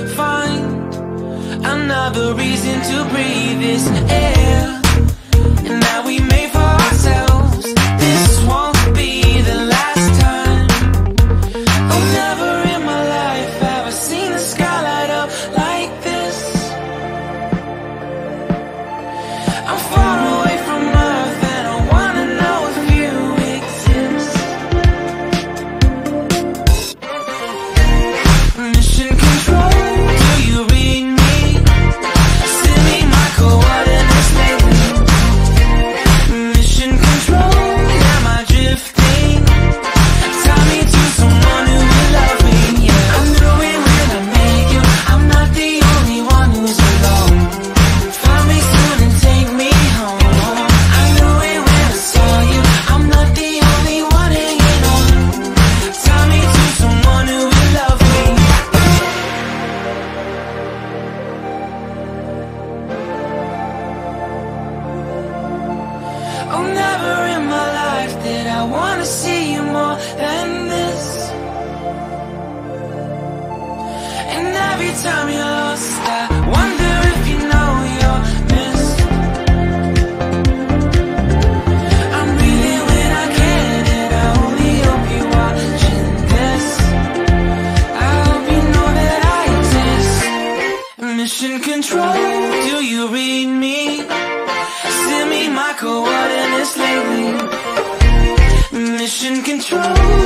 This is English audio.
find another reason to breathe this air, and that we made for ourselves. This won't be the last time. Oh, never in my life have I seen the sky light up like this. I'm far away from Earth and I wanna know if you exist. Mission control, do you read me? Send me my coordinates lately. Mission control, am I drifting? Tie me to someone who will love me, yeah. I knew it when I met you, I'm not the only one who's alone. Find me soon and take me home. I knew it when I saw you, I'm not the only one hanging on. Tie me to someone who will love me. Oh, never in my life did I wanna see you more than this. And every time you're lost, I wonder if you know you're missed. I'm breathing when I can, and I only hope you're watching this. I hope you know that I exist. Mission control, do you read me? Send me my coordinates lately. Mission control,